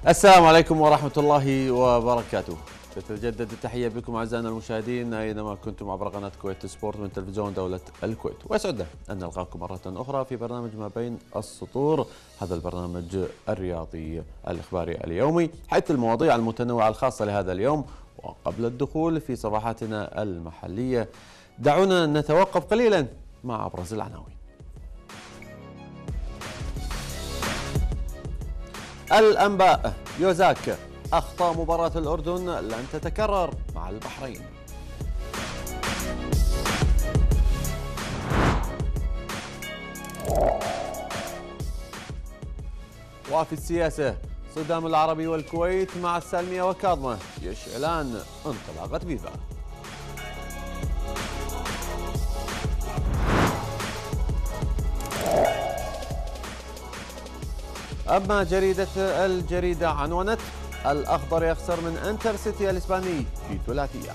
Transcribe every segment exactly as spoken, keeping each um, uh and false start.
السلام عليكم ورحمة الله وبركاته. تتجدد التحية بكم أعزائنا المشاهدين أينما كنتم عبر قناة كويت سبورت من تلفزيون دولة الكويت، ويسعدنا أن نلقاكم مرة أخرى في برنامج ما بين السطور، هذا البرنامج الرياضي الإخباري اليومي حيث المواضيع المتنوعة الخاصة لهذا اليوم. وقبل الدخول في صفحاتنا المحلية دعونا نتوقف قليلا مع أبرز العناوين. الأنباء: يوزاك: أخطاء مباراة الأردن لن تتكرر مع البحرين. وفي السياسة: صدام العربي والكويت مع السالمية وكاظمة يشعلان انطلاقة فيفا. أما جريدة الجريدة عنونت: الأخضر يخسر من انتر سيتي الإسباني في ثلاثية.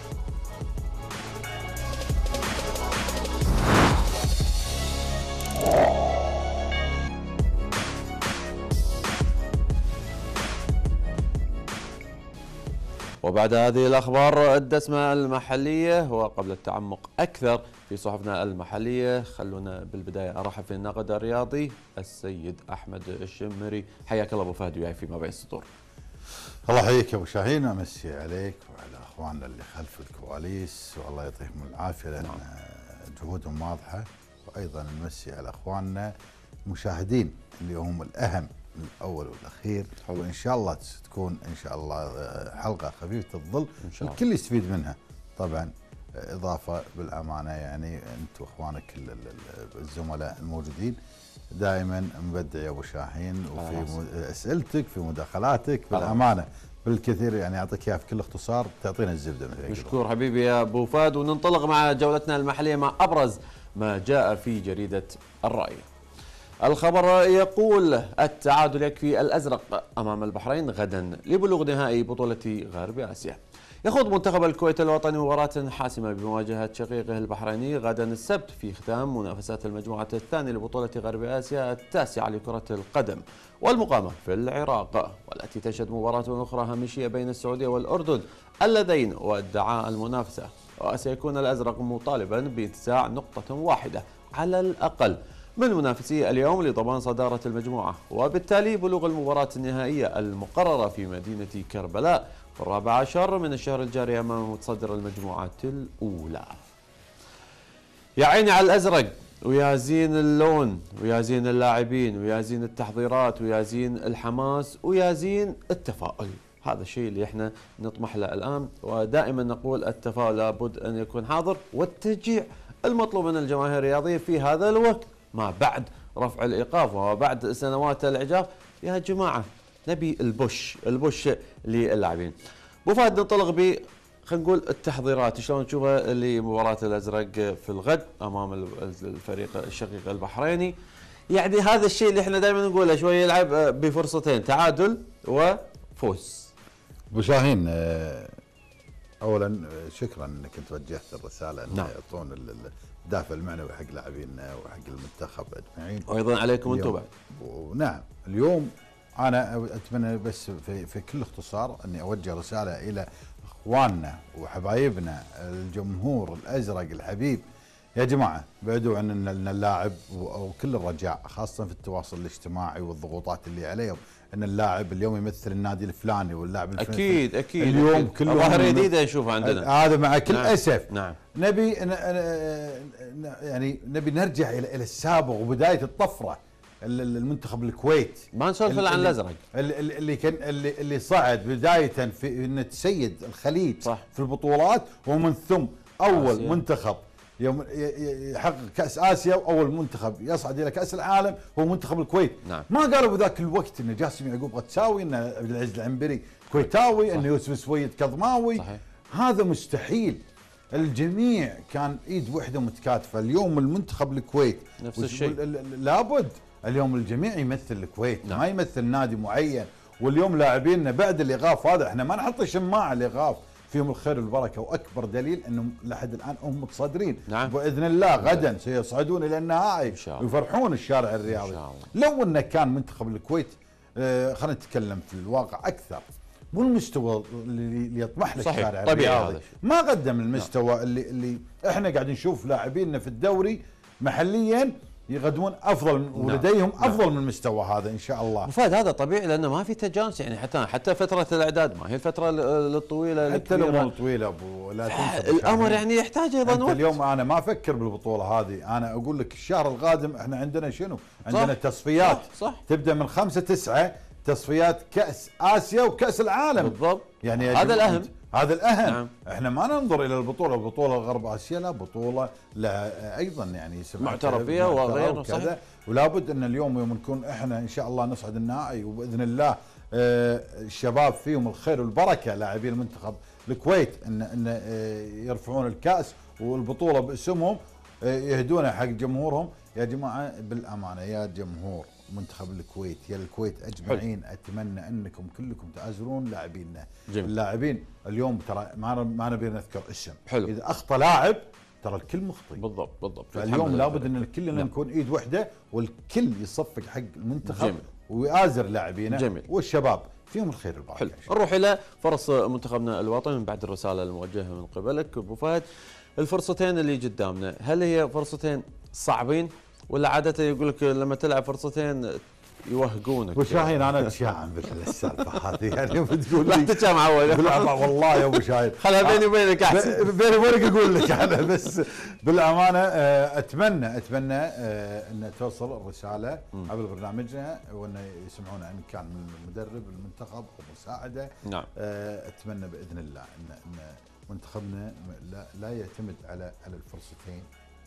وبعد هذه الأخبار الدسمة المحلية وقبل التعمق أكثر في صحفنا المحلية، خلونا بالبداية أرحب في الناقد الرياضي السيد أحمد الشمري. حياك الله أبو فهد وياي في ما بين السطور. الله يحييك يا أبو شاهين، أمسي عليك وعلى أخواننا اللي خلف الكواليس والله يعطيهم العافية لأن جهودهم واضحة، وأيضا نمسي على أخواننا المشاهدين اللي هم الأهم الأول والأخير، وإن شاء الله تكون إن شاء الله حلقة خفيفة الظل الكل يستفيد منها. طبعا إضافة بالأمانة يعني أنت وأخوانك الزملاء الموجودين دائما مبدع يا أبو شاهين، وفي أسئلتك في مداخلاتك بالأمانة بالكثير، يعني أعطيك إياها في كل اختصار تعطينا الزبدة. مشكور حبيبي يا أبو فهد، وننطلق مع جولتنا المحلية مع أبرز ما جاء في جريدة الرأي. الخبر يقول: التعادل يكفي الأزرق أمام البحرين غدا لبلوغ نهائي بطولة غرب آسيا. يخوض منتخب الكويت الوطني مباراة حاسمة بمواجهة شقيقه البحريني غدا السبت في ختام منافسات المجموعة الثانية لبطولة غرب آسيا التاسعة لكرة القدم والمقامة في العراق، والتي تشهد مباراة أخرى هامشية بين السعودية والأردن اللذين ودعا المنافسة. وسيكون الأزرق مطالبا بانتزاع نقطة واحدة على الأقل من منافسيه اليوم لضمان صدارة المجموعة، وبالتالي بلوغ المباراة النهائية المقررة في مدينة كربلاء في الرابع عشر من الشهر الجاري أمام متصدر المجموعة الأولى. يا عيني على الأزرق، ويا زين اللون، ويا زين اللاعبين، ويا زين التحضيرات، ويا زين الحماس، ويا زين التفاؤل. هذا الشيء اللي احنا نطمح له الآن، ودائما نقول التفاؤل لابد أن يكون حاضر، والتشجيع المطلوب من الجماهير الرياضية في هذا الوقت ما بعد رفع الإيقاف وما بعد سنوات الإعجاف. يا جماعة نبي البوش البوش للاعبين. ابو فهد، ننطلق ب خلينا نقول التحضيرات، شلون تشوفها لمباراة الأزرق في الغد أمام الفريق الشقيق البحريني؟ يعني هذا الشيء اللي احنا دائما نقوله، شوي يلعب بفرصتين تعادل وفوز. ابو شاهين، اولا شكرا انك انت وجهت الرساله ان نعم. يعطون الدافع المعنوي حق لاعبينا وحق المنتخب اجمعين، وايضا عليكم انتم بعد. ونعم اليوم انا اتمنى بس في, في كل اختصار اني اوجه رساله الى اخواننا وحبايبنا الجمهور الازرق الحبيب. يا جماعه بعدوا عن ان اللاعب وكل الرجاء خاصه في التواصل الاجتماعي والضغوطات اللي عليهم ان اللاعب اليوم يمثل النادي الفلاني واللاعب الفلاني. اكيد اكيد اليوم كل ظاهره جديده نشوفها عندنا هذا مع كل نعم. اسف نعم. نبي يعني نبي نرجع الى الى السابق وبدايه الطفره. المنتخب الكويت ما نسولف عن الازرق اللي كان اللي, اللي صعد بدايه في انه تسيد الخليج صح. في البطولات، ومن ثم اول آسيا. منتخب يوم يحقق كاس اسيا، واول منتخب يصعد الى كاس العالم هو منتخب الكويت. نعم. ما قالوا بذاك الوقت ان جاسم يعقوب غتساوي، ان عبد العزيز العنبري كويتاوي، ان يوسف سويد كظماوي. صحيح. هذا مستحيل. الجميع كان ايد واحده متكاتفه. اليوم المنتخب الكويت نفس الشيء، لابد اليوم الجميع يمثل الكويت. نعم. ما يمثل نادي معين. واليوم لاعبيننا بعد الايقاف هذا احنا ما نحط شماعه الايقاف، فيهم الخير والبركه، واكبر دليل انهم لحد الان هم متصدرين. نعم. باذن الله غدا سيصعدون الى النهائي ويفرحون الشارع الرياضي. لو انه كان منتخب الكويت آه خلينا نتكلم في الواقع اكثر، مو المستوى اللي يطمح له الشارع الرياضي، ما قدم المستوى لا. اللي اللي احنا قاعدين نشوف لاعبيننا في الدوري محليا يقدمون افضل ولديهم نعم. افضل نعم. من المستوى هذا ان شاء الله. مفاد هذا طبيعي لانه ما في تجانس، يعني حتى حتى فتره الاعداد ما هي الفتره الطويله حتى لو مو طويله ابو لا تنسى الامر يعني يحتاج ايضا وقت. اليوم انا ما افكر بالبطوله هذه، انا اقول لك الشهر القادم احنا عندنا شنو؟ عندنا صح تصفيات صح صح. تبدا من خمسة تسعة تصفيات كاس اسيا وكاس العالم بالضبط، يعني هذا الاهم هذا الاهم نعم. احنا ما ننظر الى البطوله البطوله غرب اسيا، لا بطوله لا ايضا يعني معترف فيها وغيره وكذا، ولا بد ان اليوم يوم نكون احنا ان شاء الله نصعد النهائي وباذن الله آه الشباب فيهم الخير والبركه لاعبين المنتخب الكويت ان ان آه يرفعون الكاس والبطوله باسمهم آه يهدونها حق جمهورهم. يا جماعه بالامانه يا جمهور منتخب الكويت يا الكويت اجمعين حلو. اتمنى انكم كلكم تعزرون لاعبينا. اللاعبين اليوم ترى ما ما نبي نذكر اسم حلو. اذا اخطا لاعب ترى الكل مخطئ بالضبط بالضبط. فاليوم لابد ان كلنا نكون ايد واحده والكل يصفق حق المنتخب جميل. ويآزر لاعبينا جميل. والشباب فيهم الخير والبركه. نروح الى فرص منتخبنا الوطني من بعد الرساله الموجهه من قبلك ابو فهد. الفرصتين اللي قدامنا هل هي فرصتين صعبين ولا عاده يقول لك لما تلعب فرصتين يوهقونك؟ ابو شاهين انا اتشائم بالسالفه هذه يعني بتقول لي لا تتشائم عوض والله يا ابو شاهين خلها بيني وبينك احسن. بيني وبينك اقول لك انا بس بالامانه اتمنى اتمنى ان توصل الرساله قبل برنامجنا وان يسمعونا ان كان من المدرب المنتخب ومساعده نعم. اتمنى باذن الله ان ان منتخبنا لا, لا يعتمد على على الفرصتين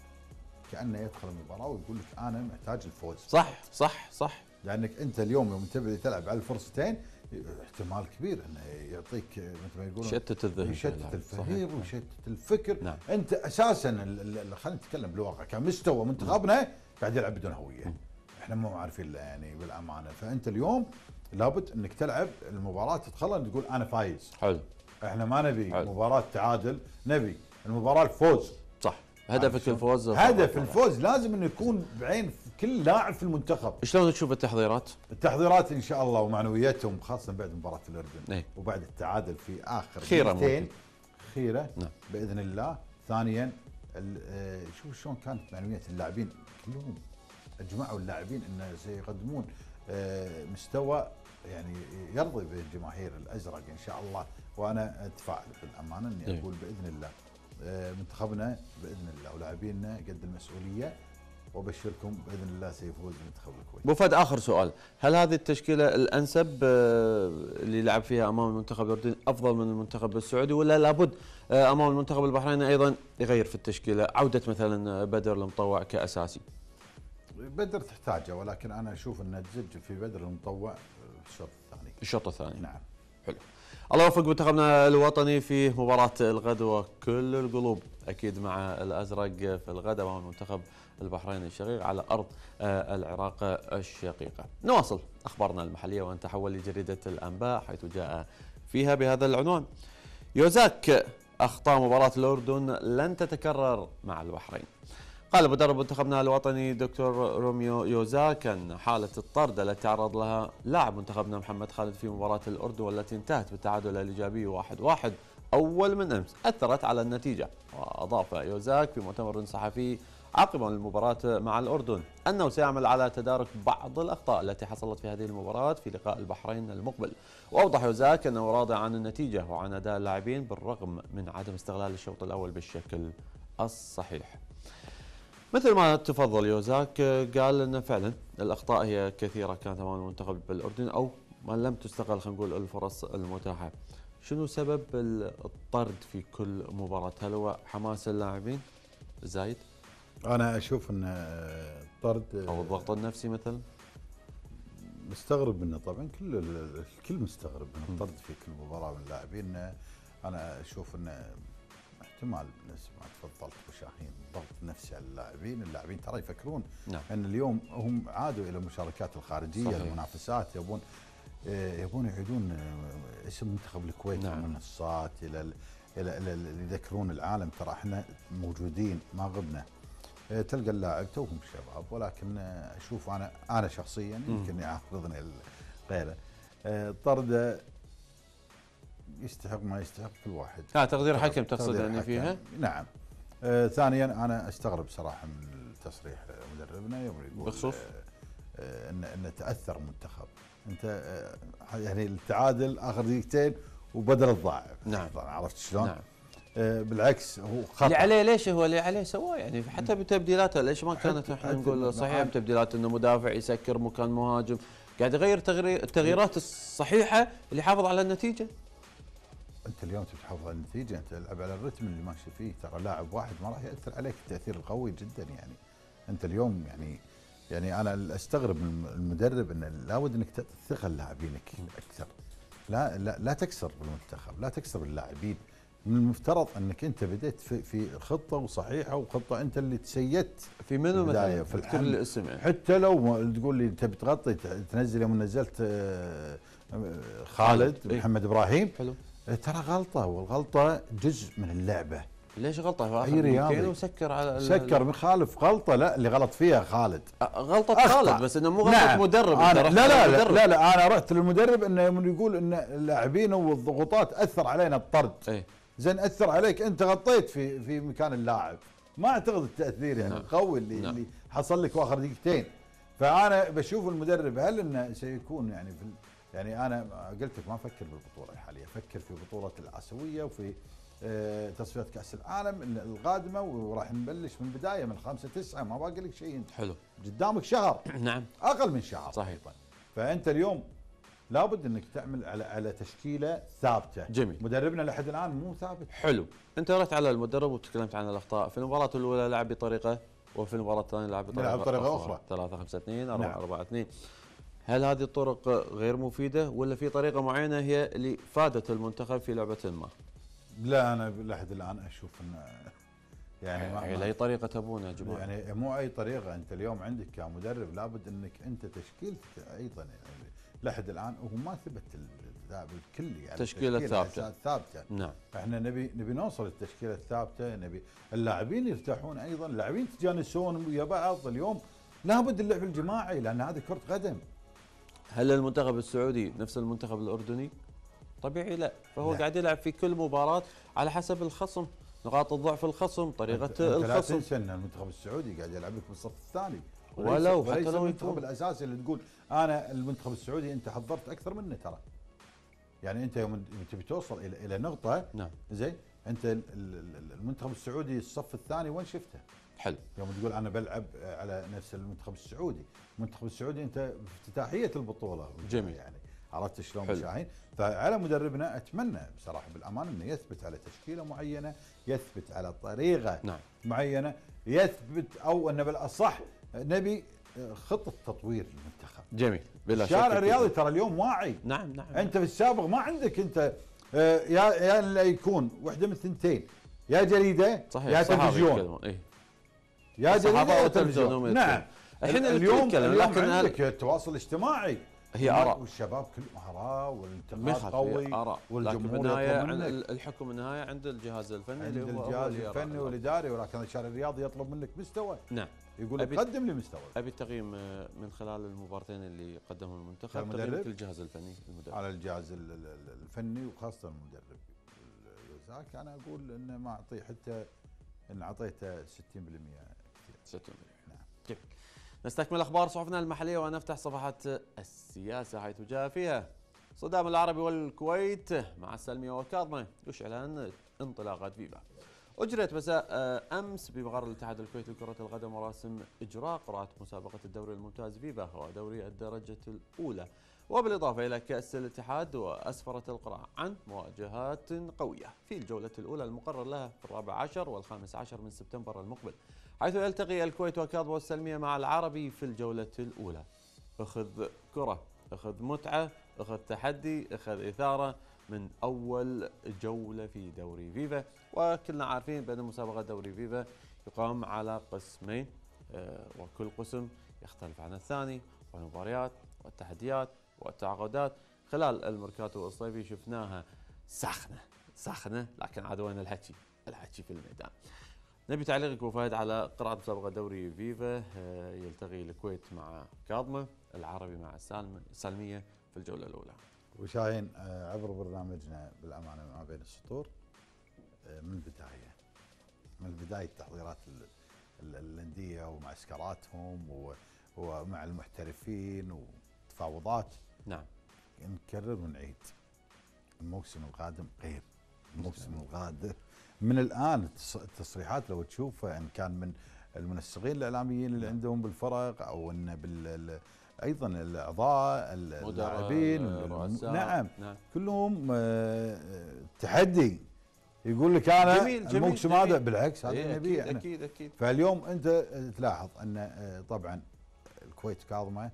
كأنه يدخل المباراة ويقول لك أنا محتاج الفوز. صح صح صح. لأنك أنت اليوم يوم تبي تلعب على الفرصتين احتمال كبير أنه يعطيك مثل ما يقولون يشتت الذهن يشتت الفكر ويشتت الفكر. نعم. أنت أساسا خلينا نتكلم بالواقع كمستوى منتخبنا قاعد يلعب بدون هوية. م. احنا مو عارفين له يعني بالأمانة، فأنت اليوم لابد أنك تلعب المباراة تدخلها تقول أنا فايز. حلو. احنا ما نبي حلو. مباراة تعادل، نبي المباراة الفوز. صح. هدفك الفوز. هدف الفوز لازم انه يكون بعين كل لاعب في المنتخب. شلون تشوف التحضيرات؟ التحضيرات ان شاء الله ومعنوياتهم خاصه بعد مباراه الاردن ايه؟ وبعد التعادل في اخر خيره خيره نعم. باذن الله. ثانيا شوف شلون كانت معنويات اللاعبين كلهم اجمعوا اللاعبين انه سيقدمون مستوى يعني يرضي بالجماهير الازرق ان شاء الله، وانا اتفائل بالامانه اني اقول باذن الله منتخبنا باذن الله ولاعبينا قد المسؤوليه، وابشركم باذن الله سيفوز منتخب الكويت. ابو فهد اخر سؤال، هل هذه التشكيله الانسب اللي لعب فيها امام المنتخب الاردني افضل من المنتخب السعودي ولا لابد امام المنتخب البحريني ايضا يغير في التشكيله، عوده مثلا بدر المطوع كاساسي؟ بدر تحتاجه، ولكن انا اشوف ان تسجل في بدر المطوع الشوط الثاني. الشوط الثاني نعم. حلو. الله يوفق منتخبنا الوطني في مباراة الغد، وكل القلوب أكيد مع الأزرق في الغد أمام المنتخب البحريني الشقيق على أرض العراق الشقيقة. نواصل أخبارنا المحلية ونتحول لجريدة الأنباء حيث جاء فيها بهذا العنوان: يوزاك أخطاء مباراة الأردن لن تتكرر مع البحرين. قال مدرب منتخبنا الوطني دكتور روميو يوزاك أن حالة الطرد التي تعرض لها لاعب منتخبنا محمد خالد في مباراة الأردن والتي انتهت بالتعادل الإيجابي واحد واحد أول من أمس أثرت على النتيجة. وأضاف يوزاك في مؤتمر صحفي عقب المباراة مع الأردن أنه سيعمل على تدارك بعض الأخطاء التي حصلت في هذه المباراة في لقاء البحرين المقبل. وأوضح يوزاك أنه راضي عن النتيجة وعن أداء اللاعبين بالرغم من عدم استغلال الشوط الأول بالشكل الصحيح. مثل ما تفضل يوزاك، قال ان فعلا الاخطاء هي كثيره كانت امام المنتخب بالاردن او ما لم تستغل خلينا نقول الفرص المتاحه. شنو سبب الطرد في كل مباراه؟ هل هو حماس اللاعبين زايد؟ انا اشوف ان الطرد او الضغط النفسي مثلا. مستغرب منه طبعا، كل الكل مستغرب من الطرد في كل مباراه من اللاعبين. انا اشوف انه احتمال نفس ما تفضلت ابو شاهين ضغط نفسي على اللاعبين، اللاعبين ترى يفكرون نعم. ان اليوم هم عادوا الى المشاركات الخارجيه صحيح. المنافسات يبون يبون يعيدون اسم منتخب الكويت نعم. من المنصات الى الى الى يذكرون العالم ترى احنا موجودين ما غبنا. تلقى اللاعب توهم شباب، ولكن اشوف انا انا شخصيا يمكن يعارضني غيره. آه، طرده يستحق ما يستحق كل واحد. ها تقدير حكم تقصد يعني فيها؟ نعم. آه ثانيا انا استغرب صراحه من التصريح مدربنا يوم يقول بخصوص آه ان ان تاثر المنتخب. انت آه يعني التعادل اخر دقيقتين وبدل الضائع. نعم. عرفت شلون؟ نعم. آه بالعكس هو خطأ. اللي عليه ليش هو اللي عليه سواه يعني حتى بتبديلاته ليش ما كانت احنا نقول صحيح بتبديلات انه مدافع يسكر مكان مهاجم قاعد يغير التغييرات الصحيحه اللي يحافظ على النتيجه. انت اليوم تبي تحافظ على النتيجه، انت العب على الرتم اللي ماشي فيه، ترى لاعب واحد ما راح ياثر عليك التاثير القوي جدا يعني. انت اليوم يعني يعني انا استغرب من المدرب انه لابد انك تعطي ثقه للاعبينك اكثر. لا لا لا تكسر بالمنتخب، لا تكسر باللاعبين. من المفترض انك انت بديت في, في خطه وصحيحه وخطه انت اللي تسيدت في منو مثلا في الحمل الاسم يعني. حتى لو تقول لي تبي تغطي تنزل يوم نزلت خالد إيه؟ محمد ابراهيم حلو. ترى غلطه، والغلطه جزء من اللعبه. ليش غلطه في اخر دقيقتين وسكر على سكر مخالف غلطه. لا اللي غلط فيها خالد. غلطه خالد بس انه مو غلطه نعم. مدرب. أنا لا لا, لا لا لا انا رحت للمدرب انه يقول ان اللاعبين والضغوطات اثر علينا الطرد. ايه؟ زين اثر عليك انت غطيت في في مكان اللاعب. ما اعتقد التاثير يعني القوي اللي نعم. اللي حصل لك واخر دقيقتين. فانا بشوف المدرب هل انه سيكون يعني في يعني انا قلت لك ما افكر بالبطوله الحاليه، افكر في بطوله الاسيويه وفي اه تصفيات كاس العالم القادمه، وراح نبلش من بدايه من خمسة تسعة. ما باقي لك شيء انت. حلو. قدامك شهر. نعم. اقل من شهر. صحيح. فانت اليوم لابد انك تعمل على على تشكيله ثابته. جميل. مدربنا لحد الان مو ثابت. حلو. انت رحت على المدرب وتكلمت عن الاخطاء، في المباراه الاولى لعب بطريقه وفي المباراه الثانيه لعب بطريقه, لعب بطريقة اخرى. ثلاثة خمسة اثنين أربعة أربعة اثنين. هل هذه الطرق غير مفيده ولا في طريقه معينه هي اللي فادت المنتخب في لعبه ما؟ لا انا لحد الان اشوف ان يعني ما اي طريقه تبون يا جماعه. يعني مو اي طريقه. انت اليوم عندك كمدرب لابد انك انت تشكيلتك ايضا يعني لحد الان وهو ما ثبت بالكل يعني تشكيله ثابته. ثابته. نعم. احنا نبي نبي نوصل للتشكيله الثابته، نبي اللاعبين يرتاحون ايضا، اللاعبين يتجانسون ويا بعض. اليوم لابد اللعب الجماعي لان هذه كره قدم. هل المنتخب السعودي نفس المنتخب الاردني؟ طبيعي لا، فهو لا. قاعد يلعب في كل مباراه على حسب الخصم، نقاط الضعف الخصم، طريقه أنت الخصم. لا تنسى ان المنتخب السعودي قاعد يلعب لك بالصف الثاني ولو حتى لو المنتخب الاساسي اللي تقول انا المنتخب السعودي انت حضرت اكثر منه ترى. يعني انت يوم تبي توصل الى الى نقطه. نعم. زين انت المنتخب السعودي الصف الثاني وين شفته؟ حلو. يوم تقول انا بلعب على نفس المنتخب السعودي، المنتخب السعودي انت في افتتاحيه البطوله. جميل. يعني عرفت شلون شاهين؟ فعلى مدربنا اتمنى بصراحه بالامان انه يثبت على تشكيله معينه، يثبت على طريقه نعم. معينه، يثبت او انه بالاصح نبي خطه تطوير المنتخب. جميل. بلا شك الشارع الرياضي ترى اليوم واعي. نعم نعم. انت في السابق ما عندك انت آه يا يا لا يكون واحده من ثنتين، يا جريده صحيح. يا تلفزيون. إيه؟ يا جريده يا تلفزيون. نعم. الحين اليوم اليوم عندك التواصل الاجتماعي هي اراء والشباب كلهم اراء والانتقاد قوي آراء. والجمهور بالنهايه الحكم النهايه عند الجهاز الفني عند اللي هو الجهاز الفني والاداري، ولكن الشارع الرياضي يطلب منك مستوى. نعم. يقول لك قدم لي مستوى. ابي التقييم من خلال المباراتين اللي قدمهم المنتخب، تقييم الجهاز الفني المدرب. على الجهاز الفني وخاصه المدرب ذاك انا اقول انه ما اعطيه حتى ان اعطيته ستين بالمئة كثير. ستين بالمئة. نعم. جميل. نستكمل اخبار صحفنا المحليه ونفتح صفحه السياسه حيث جاء فيها صدام العربي والكويت مع السلميه وكاظمه يشعلان انطلاقات فيفا. أجريت مساء أمس بمقر الاتحاد الكويتي لكرة القدم مراسم إجراء قرعة مسابقة الدوري الممتاز فيفا ودوري الدرجة الأولى، وبالإضافة إلى كأس الاتحاد، وأسفرت القرعة عن مواجهات قوية في الجولة الأولى المقرر لها في الرابع عشر والخامس عشر من سبتمبر المقبل، حيث يلتقي الكويت وكاظمه والسلمية مع العربي في الجولة الأولى. أخذ كرة، أخذ متعة، أخذ تحدي، أخذ إثارة من أول جولة في دوري فيفا. وكلنا عارفين بأن مسابقة دوري فيفا يقام على قسمين، وكل قسم يختلف عن الثاني، والمباريات والتحديات والتعاقدات خلال الميركاتو الصيفي شفناها ساخنة ساخنة، لكن عاد وين الحكي؟ الحكي في الميدان. نبي تعليقك ابو فهد على قرعة مسابقة دوري فيفا. يلتقي الكويت مع كاظمه، العربي مع السالمية في الجولة الأولى. وشاهين عبر برنامجنا بالأمانة ما بين السطور من البداية من البداية تحضيرات الأندية ومعسكراتهم ومع المحترفين وتفاوضات. نعم. نكرر ونعيد، الموسم القادم غير الموسم القادم من الآن. التصريحات لو تشوفها إن كان من المنسقين الإعلاميين اللي عندهم بالفرق أو إن بال ايضا الاعضاء اللاعبين، نعم نعم كلهم تحدي. يقول لك انا جميل الموسم هذا بالعكس هذا إيه نبيه اكيد اكيد اكيد. فاليوم انت تلاحظ ان طبعا الكويت كاظمه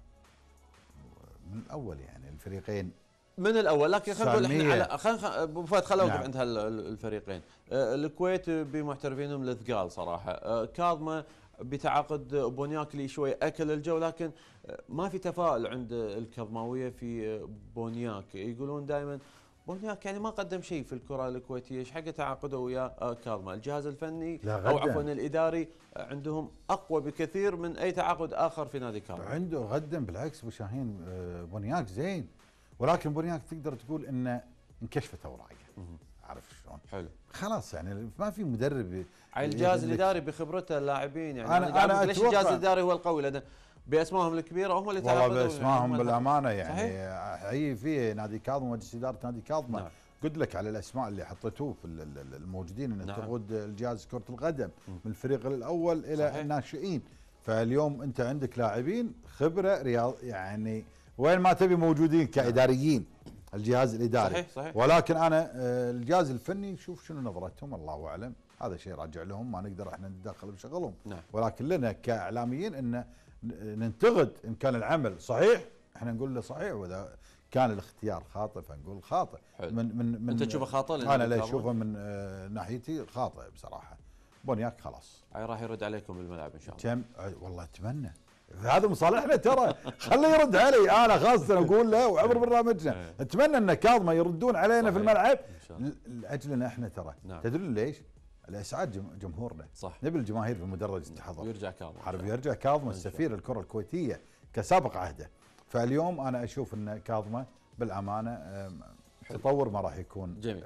من الاول، يعني الفريقين من الاول، لكن خلينا نقول احنا على خلينا ابو فهد خلينا نوقف عند هالفريقين. الكويت بمحترفينهم الثقال صراحه، كاظمه بتعاقد بونياك اللي شوي اكل الجو، لكن ما في تفاؤل عند الكظماويه في بونياك. يقولون دائما بونياك يعني ما قدم شيء في الكره الكويتيه، ايش حق تعاقده ويا كاظمه؟ الجهاز الفني او عفوا الاداري عندهم اقوى بكثير من اي تعاقد اخر في نادي كاظمه. عنده قدم بالعكس ابو شاهين، بونياك زين، ولكن بونياك تقدر تقول انه انكشفت اوراقه. عارف شلون؟ حلو. خلاص يعني ما في مدرب. الجهاز الاداري بخبرته اللاعبين، يعني انا انا ليش الجهاز الاداري هو القوي؟ لان باسمائهم الكبيره هم اللي تعاقدوا. والله باسمائهم بالامانه يعني هي في نادي كاظمه مجلس اداره نادي كاظمه. نعم. قلت لك على الاسماء اللي حطيتوه في الموجودين ان نعم. تقود الجهاز كره القدم من الفريق الاول الى صحيح. الناشئين. فاليوم انت عندك لاعبين خبره رياض، يعني وين ما تبي موجودين كاداريين الجهاز الاداري. صحيح صحيح. ولكن انا الجهاز الفني شوف شنو نظرتهم الله اعلم، هذا شيء راجع لهم، ما نقدر احنا نتدخل بشغلهم. نعم. ولكن لنا كاعلاميين ان ننتقد ان كان العمل صحيح احنا نقول له صحيح، واذا كان الاختيار خاطئ فنقول خاطئ. حلو. من من من انت تشوفه خاطئ؟ انا لا اشوفه من آه ناحيتي خاطئ بصراحه. بونياك خلاص اي راح يرد عليكم بالملعب ان شاء الله. كم والله اتمنى، هذا مصالحنا ترى. خليه يرد علي انا خاصه اقول له وعبر برنامجنا اتمنى ان كاظمه يردون علينا في الملعب لاجلنا احنا ترى. نعم. تدرون ليش؟ لاسعاد جمهورنا. صح. نبي الجماهير في المدرج تحضر ويرجع كاظمه، عارف يرجع كاظمه السفير الكره الكويتيه كسابق عهده. فاليوم انا اشوف ان كاظمه بالامانه تطور ما راح يكون جميل.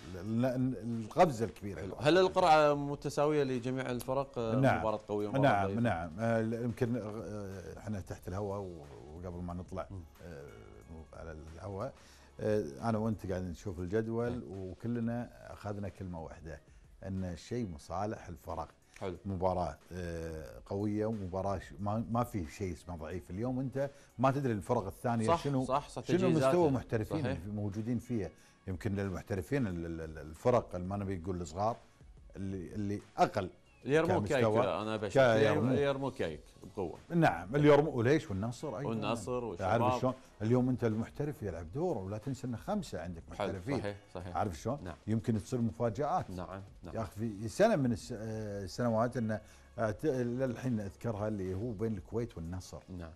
القفزه الكبيره. حلو. هل القرعه متساويه لجميع الفرق؟ نعم. مباراه قويه ومباراه نعم ضعيفة. نعم يمكن احنا تحت الهواء وقبل ما نطلع على الهواء انا وانت قاعدين نشوف الجدول م. وكلنا اخذنا كلمه واحده ان الشيء مصالح الفرق. حلو. مباراه قويه ومباراه ما ما في شيء اسمه ضعيف. اليوم انت ما تدري الفرق الثانيه صح شنو صح صح شنو مستوى المحترفين صحيح. موجودين فيها. يمكن للمحترفين الفرق اللي ما نبي نقول الصغار اللي اللي اقل يرموا كايك. انا بشوف يرموا كايك بقوه. نعم اللي يرموا وليش والنصر ايضا والنصر والشباب. عارف شلون؟ اليوم انت المحترف يلعب دور ولا تنسى ان خمسه عندك محترفين. صحيح صحيح. عارف شلون؟ نعم. يمكن تصير مفاجات. نعم نعم. يا اخي في سنه من السنوات ان للحين اذكرها اللي هو بين الكويت والنصر. نعم.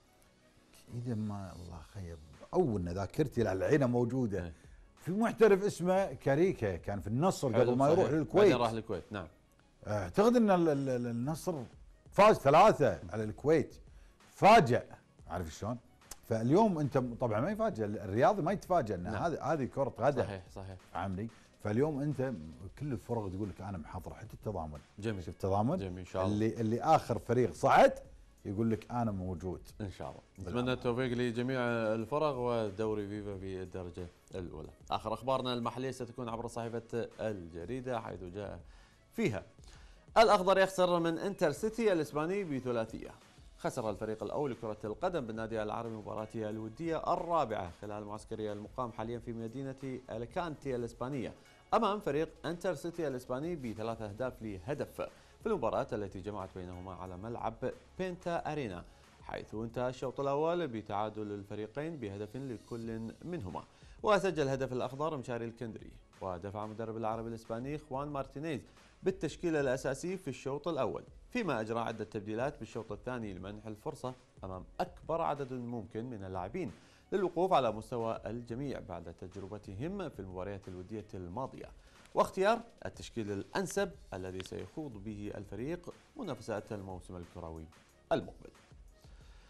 اذا ما الله خير او ان ذاكرتي العينه موجوده. اه. في محترف اسمه كاريكا كان في النصر قبل ما يروح للكويت. بعدين راح للكويت. نعم. اعتقد ان النصر فاز ثلاثه على الكويت، فاجأ. عارف شلون؟ فاليوم انت طبعا ما يفاجئ الرياضي، ما يتفاجئ ان هذه هذه كره غدا. صحيح صحيح. عاملي. فاليوم انت كل الفرق تقول لك انا محضره، حتى التضامن. جميل. شفت التضامن؟ جميل ان شاء الله. اللي اللي اخر فريق صعد يقول لك انا موجود ان شاء الله. نتمنى التوفيق لجميع الفرق ودوري فيفا في الدرجه الاولى. اخر اخبارنا المحليه ستكون عبر صحيفه الجريده، حيث جاء فيها الاخضر يخسر من انتر سيتي الاسباني بثلاثيه. خسر الفريق الاول لكره القدم بالنادي العربي مباراته الوديه الرابعه خلال معسكره المقام حاليا في مدينه اليكانتي الاسبانيه امام فريق انتر سيتي الاسباني بثلاث اهداف لهدف في المباراة التي جمعت بينهما على ملعب بينتا أرينا، حيث انتهى الشوط الأول بتعادل الفريقين بهدف لكل منهما. وسجل هدف الأخضر مشاري الكندري، ودفع مدرب العربي الإسباني خوان مارتينيز بالتشكيل الأساسي في الشوط الأول، فيما أجرى عدة تبديلات بالشوط الثاني لمنح الفرصة أمام أكبر عدد ممكن من اللاعبين للوقوف على مستوى الجميع بعد تجربتهم في المباريات الودية الماضية، واختيار التشكيل الأنسب الذي سيخوض به الفريق منافسات الموسم الكروي المقبل.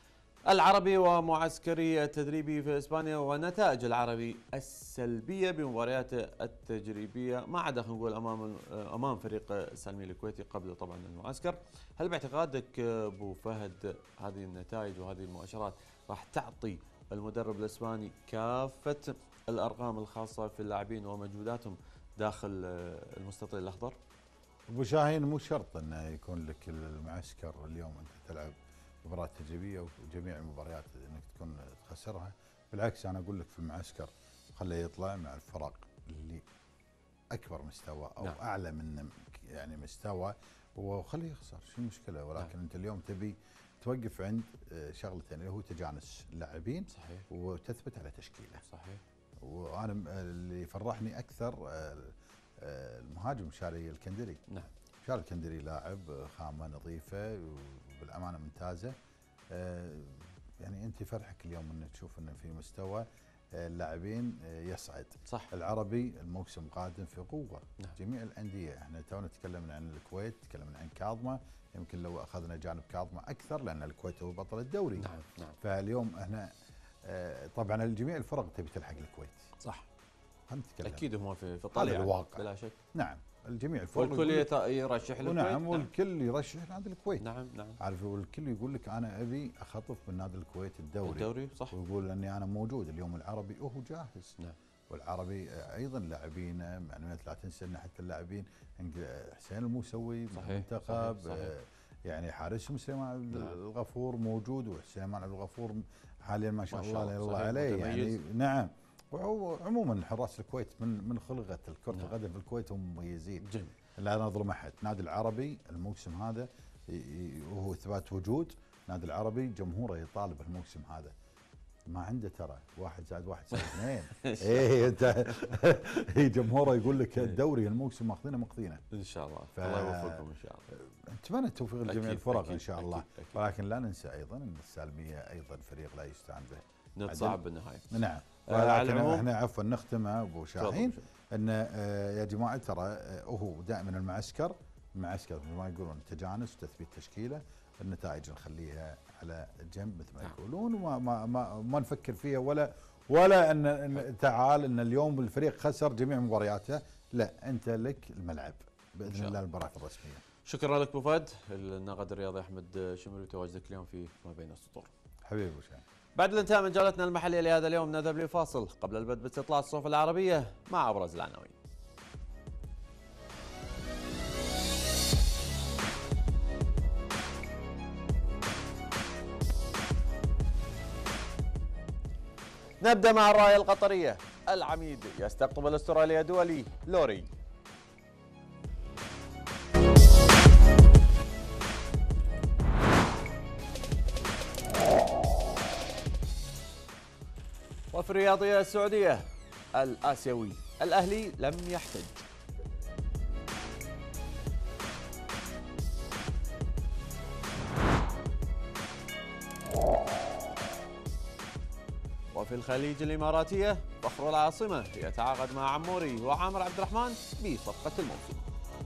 العربي ومعسكري التدريبي في اسبانيا ونتائج العربي السلبيه بمبارياته التجريبيه ما عدا خلينا نقول امام امام فريق السالميه الكويتي قبل طبعا المعسكر. هل باعتقادك ابو فهد هذه النتائج وهذه المؤشرات راح تعطي المدرب الاسباني كافه الارقام الخاصه في اللاعبين ومجهوداتهم داخل المستطيل الاخضر؟ ابو شاهين مو شرط انه يكون لك المعسكر اليوم انت تلعب مباراة تجريبية وجميع المباريات انك تكون تخسرها. بالعكس انا اقول لك في المعسكر خليه يطلع مع الفرق اللي اكبر مستوى او نعم. اعلى من يعني مستوى وخليه يخسر، شو المشكله؟ ولكن نعم. انت اليوم تبي توقف عند شغلتين اللي هو تجانس اللاعبين صحيح وتثبت على تشكيله. صحيح. وانا اللي فرحني اكثر المهاجم شاري الكندري. نعم. شاري الكندري لاعب خامه نظيفه وبالامانه ممتازه. يعني انت فرحك اليوم انك تشوف انه في مستوى اللاعبين يصعد. صح. العربي الموسم قادم في قوه. نعم. جميع الانديه، احنا تونا تكلمنا عن الكويت، تكلمنا عن كاظمه، يمكن لو اخذنا جانب كاظمه اكثر لان الكويت هو بطل الدوري. نعم. نعم. فاليوم احنا طبعا الجميع الفرق تبي تلحق الكويت. صح. نتكلم. اكيد هم في في الطليعه الواقع بلا شك. نعم. الجميع الفرق والكل يرشح للكويت. نعم والكل يرشح نادي الكويت. نعم نعم. عارف والكل يقول لك انا ابي اخطف من نادي الكويت الدوري. الدوري صح. ويقول اني انا موجود اليوم العربي وهو جاهز. نعم. والعربي ايضا لاعبين معلومات لا تنسى ان حتى اللاعبين حسين الموسوي بالمنتخب يعني حارسهم سليمان نعم. الغفور موجود، وسليمان عبد الغفور حاليا ما شاء الله لا الله عليه يعني نعم. وعموما حراس الكويت من من خلقت كرة نعم. القدم في الكويت هم مميزين. جميل. لا نظلم احد. نادي العربي الموسم هذا وهو اثبات وجود نادي العربي، جمهوره يطالب الموسم هذا ما عنده ترى واحد زائد واحد يساوي اثنين. ايه انت جمهوره يقول لك الدوري الموسم ماخذينه ماخذينه. ان شاء الله. ف... الله يوفقكم ان شاء الله. نتمنى التوفيق لجميع الفرق ان شاء الله. أكيد. أكيد. ولكن لا ننسى ايضا ان السالميه ايضا فريق لا يستعان به. نتصعب بالنهايه. نعم. ولكن احنا عفوا نختم ابو شاهين ان يا جماعه ترى هو دائما المعسكر المعسكر مثل ما يقولون تجانس وتثبيت تشكيله، النتائج نخليها على جنب مثل ما يقولون وما ما ما, ما نفكر فيها ولا ولا ان, إن تعال ان اليوم الفريق خسر جميع مبارياته، لا انت لك الملعب باذن الله المباراه الرسميه. شكرا لك ابو فهد. الناقد الرياضي احمد شمري تواجدك اليوم في ما بين السطور. حبيبي ابو شاهين. بعد الانتهاء من جولتنا المحليه لهذا اليوم نذهب لفاصل قبل البدء باستطلاع الصحف العربيه مع ابرز العناوين. نبدأ مع الراية القطرية. العميد يستقطب استراليا دولي لوري. وفي الرياضية السعودية الآسيوي الأهلي لم يحتج. وفي الخليج الإماراتية فخر العاصمة يتعاقد مع عموري وعامر عبد الرحمن بصفقة الموسم.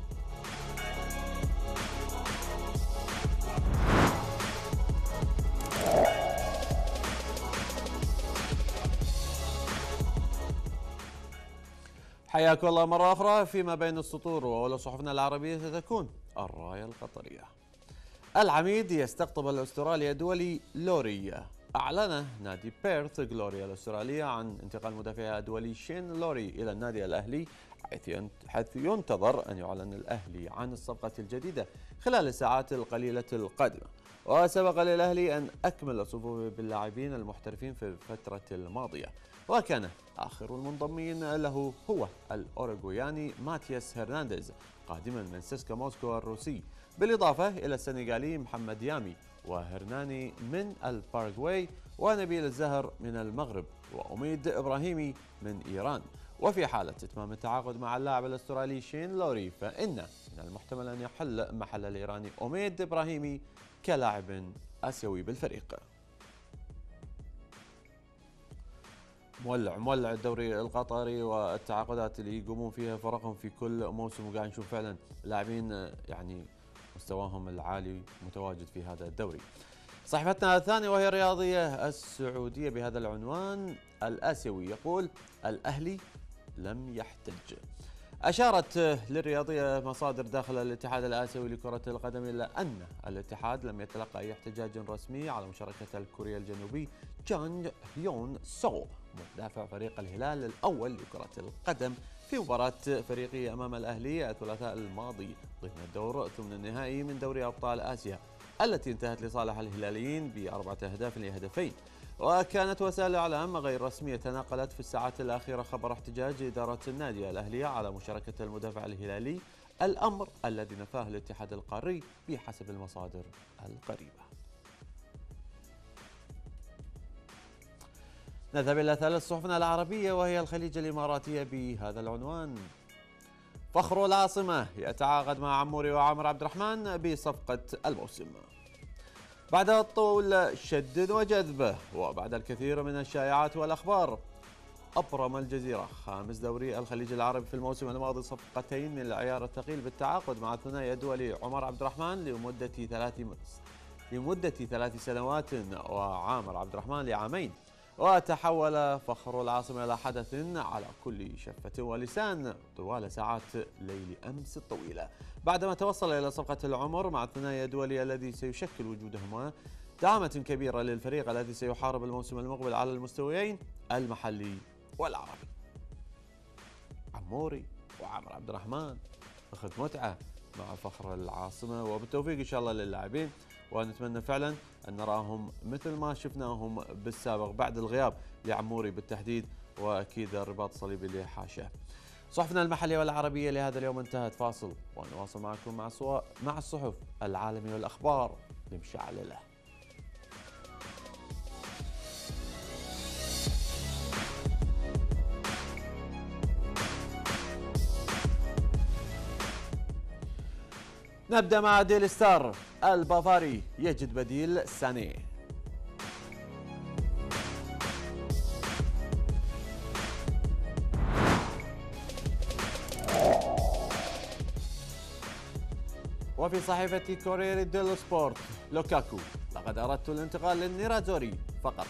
حياكم الله مرة أخرى فيما بين السطور، وأولى صحفنا العربية ستكون الراية القطرية. العميد يستقطب الأسترالي الدولي لوري. أعلن نادي بيرث غلوريا الأسترالية عن انتقال مدافع الدولي شين لوري إلى النادي الأهلي، حيث ينتظر أن يعلن الأهلي عن الصفقة الجديدة خلال الساعات القليلة القادمة. وسبق للأهلي أن أكمل الصفوف باللاعبين المحترفين في الفترة الماضية، وكان آخر المنضمين له هو الأوروغوياني ماتياس هرنانديز قادما من سيسكا موسكو الروسي، بالإضافة إلى السنغالي محمد يامي وهرناني من الباراغواي ونبيل الزهر من المغرب وأميد إبراهيمي من إيران. وفي حالة إتمام التعاقد مع اللاعب الأسترالي شين لوري فإن من المحتمل أن يحل محل الإيراني أميد إبراهيمي كلاعب آسيوي بالفريق. مولع مولع الدوري القطري والتعاقدات اللي يقومون فيها فرقهم في كل موسم، وقاعد نشوف فعلا لاعبين يعني مستواهم العالي متواجد في هذا الدوري. صحيفتنا الثانية وهي الرياضية السعودية بهذا العنوان: الآسيوي يقول الأهلي لم يحتج. أشارت للرياضية مصادر داخل الاتحاد الآسيوي لكرة القدم إلى أن الاتحاد لم يتلقى أي احتجاج رسمي على مشاركة الكوري الجنوبي جانغ هيون سو مدافع فريق الهلال الأول لكرة القدم في مباراة فريقه أمام الأهلي الثلاثاء الماضي ضمن الدور ثمن النهائي من دوري أبطال آسيا التي انتهت لصالح الهلاليين بأربعة أهداف لهدفين. وكانت وسائل الإعلام غير رسمية تناقلت في الساعات الأخيرة خبر احتجاج إدارة النادي الأهلي على مشاركة المدافع الهلالي، الأمر الذي نفاه الاتحاد القاري بحسب المصادر القريبة. نذهب إلى ثالث صحفنا العربية وهي الخليج الإماراتية بهذا العنوان: فخر العاصمة يتعاقد مع عموري وعامر عبد الرحمن بصفقة الموسم. بعد طول شد وجذب وبعد الكثير من الشائعات والأخبار، أبرم الجزيرة خامس دوري الخليج العربي في الموسم الماضي صفقتين من العيار الثقيل بالتعاقد مع الثنائي الدولي عمر عبد الرحمن لمدة ثلاث لمدة ثلاث سنوات وعامر عبد الرحمن لعامين. وتحول فخر العاصمة إلى حدث على كل شفة ولسان طوال ساعات ليل أمس الطويلة، بعدما توصل إلى صفقة العمر مع الثنائي الدولي الذي سيشكل وجودهما دعامة كبيرة للفريق الذي سيحارب الموسم المقبل على المستويين المحلي والعربي. عموري وعامر عبد الرحمن أخذ متعة مع فخر العاصمة، وبالتوفيق إن شاء الله للاعبين، ونتمنى فعلا أن نراهم مثل ما شفناهم بالسابق بعد الغياب لعموري بالتحديد، وأكيد الرباط الصليبي اللي حاشاه. صحفنا المحلية والعربية لهذا اليوم انتهت، فاصل ونواصل معكم مع سوا... مع الصحف العالمية والأخبار المشعللة. نبدأ مع ديلي ستار: البافاري يجد بديل سانيه. وفي صحيفة كوريري ديلو سبورت: لوكاكو لقد أردت الانتقال للنيراتزوري فقط.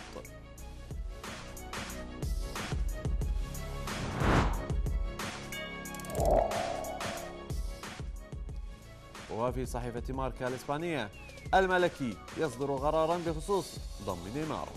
وفي صحيفة ماركا الإسبانية: الملكي يصدر قرارا بخصوص ضم نيمار.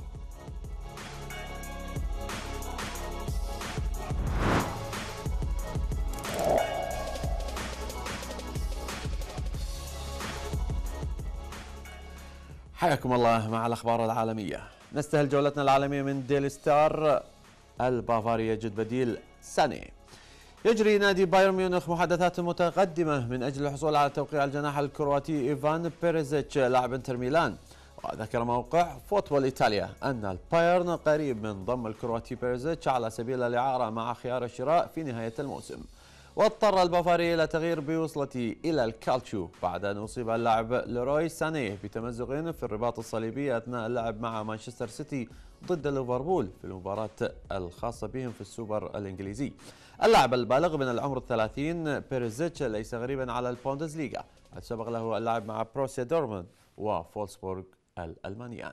حياكم الله مع الأخبار العالمية. نستهل جولتنا العالمية من ديلي ستار: البافاري يجد بديل سانيه. يجري نادي بايرن ميونخ محادثات متقدمة من أجل الحصول على توقيع الجناح الكرواتي إيفان بيريزيتش لاعب انتر ميلان. وذكر موقع فوتبول إيطاليا أن البايرن قريب من ضم الكرواتي بيريزيتش على سبيل الإعارة مع خيار الشراء في نهاية الموسم. واضطر البافاري إلى تغيير بوصلته إلى الكالتشيو بعد أن أصيب اللاعب ليروي سانيه بتمزق في الرباط الصليبي أثناء اللعب مع مانشستر سيتي ضد ليفربول في المباراة الخاصة بهم في السوبر الإنجليزي. اللاعب البالغ من العمر الثلاثين بيريزيتش ليس غريبا على البوندسليغا، قد سبق له اللعب مع بروسيا دورتموند وفولسبورغ الألمانيان.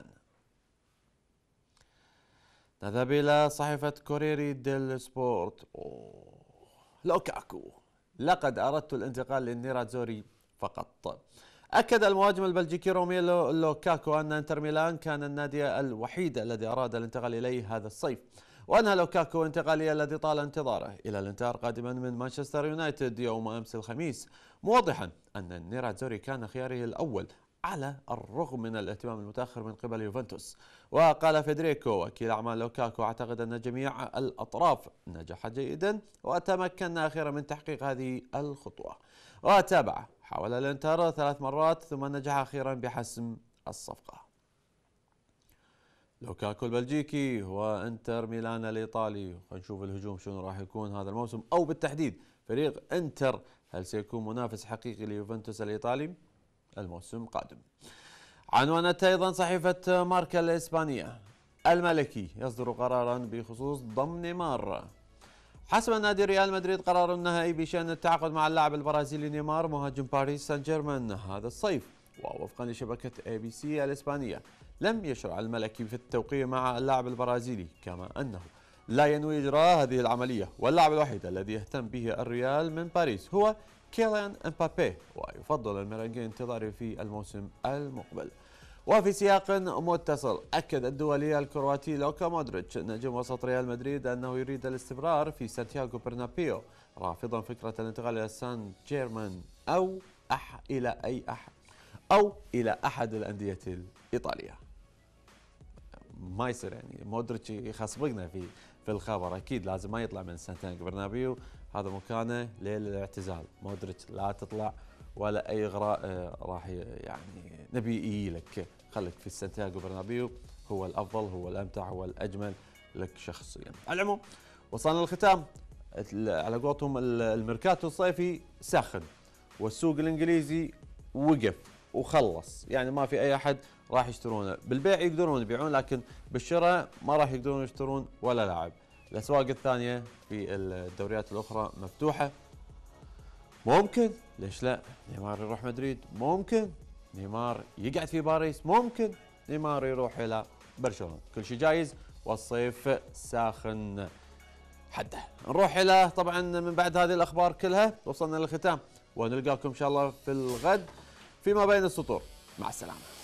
نذهب إلى صحيفة كوريري ديل سبورت. أوه. لوكاكو: لقد أردت الانتقال للنيراتزوري فقط. أكد المهاجم البلجيكي روميلو لوكاكو أن انتر ميلان كان النادي الوحيد الذي أراد الانتقال إليه هذا الصيف، وأنهى لوكاكو انتقالية الذي طال انتظاره إلى الانتقال قادما من مانشستر يونايتد يوم أمس الخميس، موضحا أن النيراتزوري كان خياره الأول على الرغم من الاهتمام المتأخر من قبل يوفنتوس. وقال فيدريكو وكيل أعمال لوكاكو: أعتقد أن جميع الأطراف نجح جيدا وتمكنا أخيرا من تحقيق هذه الخطوة. وتابع: حاول الانتر ثلاث مرات ثم نجح أخيرا بحسم الصفقة. لوكاكو البلجيكي وانتر ميلان الإيطالي. نشوف الهجوم شنو راح يكون هذا الموسم، أو بالتحديد فريق انتر هل سيكون منافس حقيقي ليوفنتوس الإيطالي الموسم القادم. عنوانت أيضا صحيفة ماركا الإسبانية: الملكي يصدر قرارا بخصوص ضم نيمار. حسب نادي ريال مدريد قرار النهائي بشأن التعاقد مع اللاعب البرازيلي نيمار مهاجم باريس سان جيرمان هذا الصيف، ووفقا لشبكة اي بي سي الإسبانية لم يشرع الملكي في التوقيع مع اللاعب البرازيلي، كما أنه لا ينوي إجراء هذه العملية، واللاعب الوحيد الذي يهتم به الريال من باريس هو كيليان امبابي، ويفضل الميرينجي انتظاره في الموسم المقبل. وفي سياق متصل، أكد الدولي الكرواتي لوكا مودريتش نجم وسط ريال مدريد أنه يريد الاستمرار في سانتياغو برنابيو، رافضا فكرة الانتقال إلى سان جيرمان أو أح إلى أي أحد أو إلى أحد الأندية الإيطالية. ما يصير يعني مودريتش يخصبقنا في في الخبر، أكيد لازم ما يطلع من سانتياغو برنابيو، هذا مكانه ليل الاعتزال. مودريتش لا تطلع ولا أي إغراء راح يعني نبي يجيلك، خليك في سانتياغو برنابيو، هو الأفضل، هو الأمتع، هو الأجمل لك شخصيا. على العموم وصلنا للختام، على قولتهم الميركاتو الصيفي سخن والسوق الإنجليزي وقف وخلص، يعني ما في أي أحد راح يشترونه. بالبيع يقدرون يبيعون، لكن بالشراء ما راح يقدرون يشترون ولا لاعب. الأسواق الثانية في الدوريات الأخرى مفتوحة، ممكن ليش لا نيمار يروح مدريد، ممكن نيمار يقعد في باريس، ممكن نيمار يروح إلى برشلونة، كل شيء جايز والصيف ساخن حده. نروح إلى طبعا من بعد هذه الأخبار كلها وصلنا للختام، ونلقاكم إن شاء الله في الغد فيما بين السطور. مع السلامة.